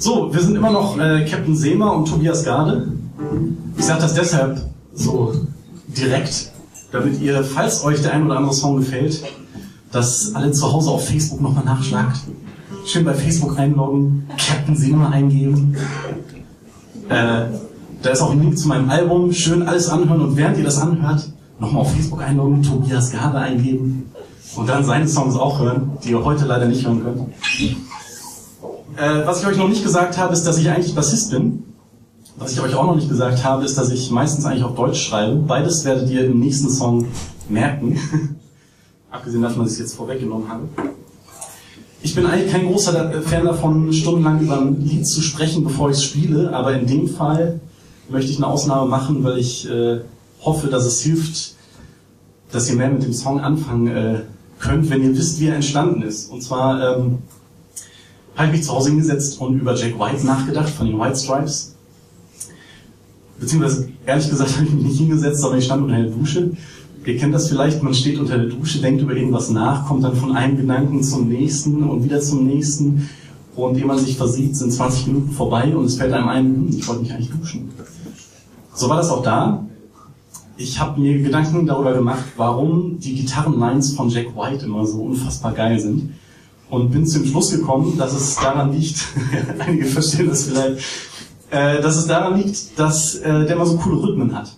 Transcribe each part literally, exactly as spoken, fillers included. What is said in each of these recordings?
So, wir sind immer noch äh, Captain Sema und Tobias Garde. Ich sage das deshalb so direkt, damit ihr, falls euch der ein oder andere Song gefällt, das alle zu Hause auf Facebook nochmal nachschlagt. Schön bei Facebook einloggen, Captain Sema eingeben. Äh, da ist auch ein Link zu meinem Album. Schön alles anhören und während ihr das anhört, nochmal auf Facebook einloggen, Tobias Garde eingeben und dann seine Songs auch hören, die ihr heute leider nicht hören könnt. Äh, was ich euch noch nicht gesagt habe, ist, dass ich eigentlich Bassist bin. Was ich euch auch noch nicht gesagt habe, ist, dass ich meistens eigentlich auf Deutsch schreibe. Beides werdet ihr im nächsten Song merken. Abgesehen davon, dass ich es jetzt vorweggenommen habe. Ich bin eigentlich kein großer Fan davon, stundenlang über ein Lied zu sprechen, bevor ich es spiele. Aber in dem Fall möchte ich eine Ausnahme machen, weil ich äh, hoffe, dass es hilft, dass ihr mehr mit dem Song anfangen äh, könnt, wenn ihr wisst, wie er entstanden ist. Und zwar ähm, habe ich mich zu Hause hingesetzt und über Jack White nachgedacht, von den White Stripes. Beziehungsweise, ehrlich gesagt, habe ich mich nicht hingesetzt, sondern ich stand unter der Dusche. Ihr kennt das vielleicht, man steht unter der Dusche, denkt über irgendwas nach, kommt dann von einem Gedanken zum nächsten und wieder zum nächsten. Und ehe man sich versieht, sind zwanzig Minuten vorbei und es fällt einem ein, hm, ich wollte mich eigentlich duschen. So war das auch da. Ich habe mir Gedanken darüber gemacht, warum die Gitarrenlines von Jack White immer so unfassbar geil sind. Und bin zum Schluss gekommen, dass es daran liegt, einige verstehen das vielleicht, äh, dass es daran liegt, dass äh, der immer so coole Rhythmen hat.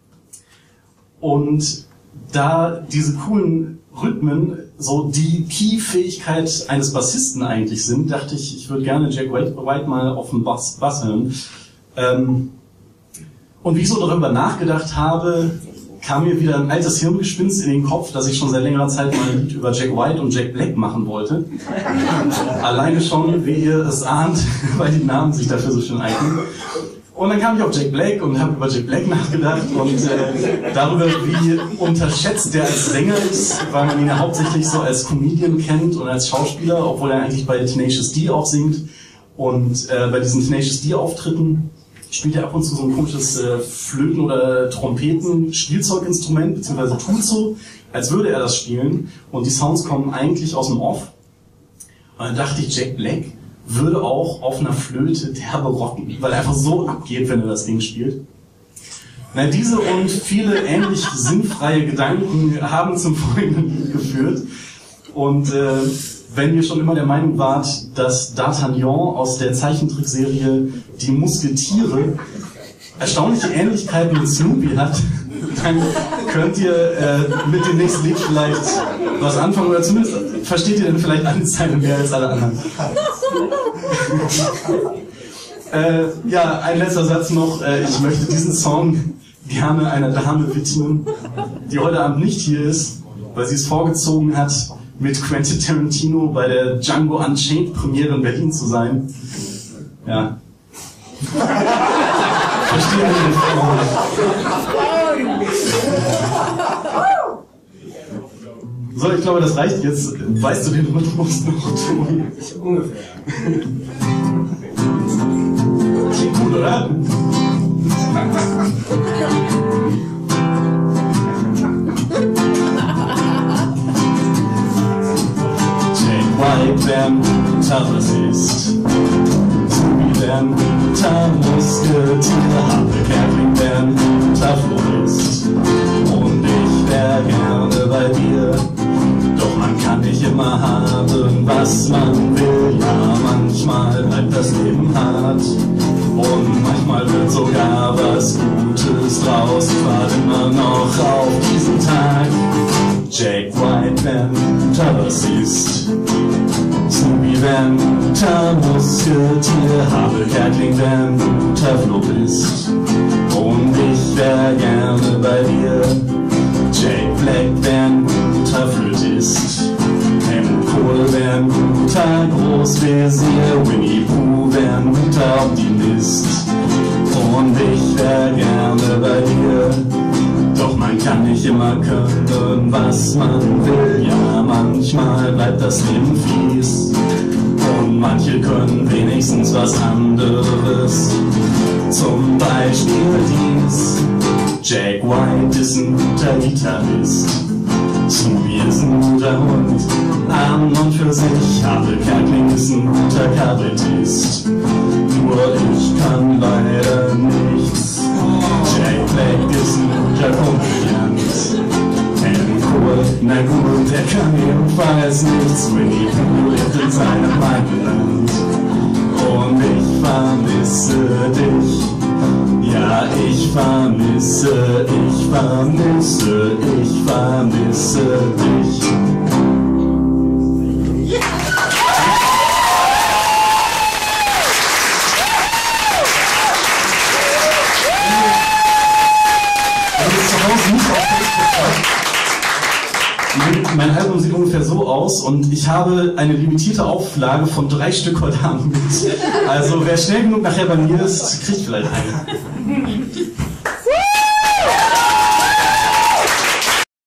Und da diese coolen Rhythmen so die Key-Fähigkeit eines Bassisten eigentlich sind, dachte ich, ich würde gerne Jack White mal auf dem Bass, Bass hören. Ähm, und wie ich so darüber nachgedacht habe, kam mir wieder ein altes Hirngespinst in den Kopf, dass ich schon seit längerer Zeit mal ein Lied über Jack White und Jack Black machen wollte. Alleine schon, wie ihr es ahnt, weil die Namen sich dafür so schön eignen. Und dann kam ich auf Jack Black und habe über Jack Black nachgedacht und äh, darüber, wie unterschätzt der als Sänger ist, weil man ihn ja hauptsächlich so als Comedian kennt und als Schauspieler, obwohl er eigentlich bei Tenacious D auch singt. Und äh, bei diesen Tenacious D-Auftritten spielt er ab und zu so ein komisches äh, Flöten- oder Trompeten-Spielzeuginstrument, beziehungsweise tut so, als würde er das spielen. Und die Sounds kommen eigentlich aus dem Off. Und dann dachte ich, Jack Black würde auch auf einer Flöte derbe rocken, weil er einfach so abgeht, wenn er das Ding spielt. Na, diese und viele ähnlich sinnfreie Gedanken haben zum folgenden Lied geführt. Und äh, wenn ihr schon immer der Meinung wart, dass D'Artagnan aus der Zeichentrickserie Die Musketiere erstaunliche Ähnlichkeiten mit Snoopy hat, dann könnt ihr äh, mit dem nächsten Lied vielleicht was anfangen, oder zumindest versteht ihr dann vielleicht eine Zeile mehr als alle anderen. äh, ja, ein letzter Satz noch. Äh, ich möchte diesen Song gerne einer Dame widmen, die heute Abend nicht hier ist, weil sie es vorgezogen hat, mit Quentin Tarantino bei der Django Unchained Premiere in Berlin zu sein. Ja. Verstehe ich nicht. So, ich glaube, das reicht jetzt. Weißt du den Rhythmus noch, Tobi? Ungefähr. Klingt gut, oder? Jack White, wer ein guter Bassist. Snoopy, wer ein guter Musketier. Harpe Kerkeling, wer ein guter Florist. Und ich wär gerne bei dir. Doch man kann nicht immer haben, was man will. Ja, manchmal bleibt das Leben hart. Und manchmal wird sogar was Gutes draus. Ich warte immer noch auf diesen Tag. Jack White, wer ein guter Bassist. Snoopy, wer ein guter Musketier. Harpe Kerkeling, wer ein guter Florist. Und ich wär gerne bei dir. Jack Black, wer ein guter Flötist. Helmut Kohl, wer ein guter Großvezier. Winnie Pooh, wer ein guter Optimist. Und ich wär gerne bei dir. Doch man kann nicht immer können, was man will. Ja, manchmal bleibt das Leben fies. Und manche können wenigstens was anderes. Zum Beispiel dies. Jack White ist ein guter Gitarrist. Snoopy ist ein guter Hund, an und für sich. Harpe Kerkeling ist ein guter Kabarettist. Na gut, er kann jedenfalls nichts, Winnie Pooh lebt in seinem Wonderland. Und ich vermisse dich, ja ich vermisse, ich vermisse, ich vermisse dich. Mein Album sieht ungefähr so aus und ich habe eine limitierte Auflage von drei Stück heute Abend mit. Also wer schnell genug nachher bei mir ist, kriegt vielleicht einen.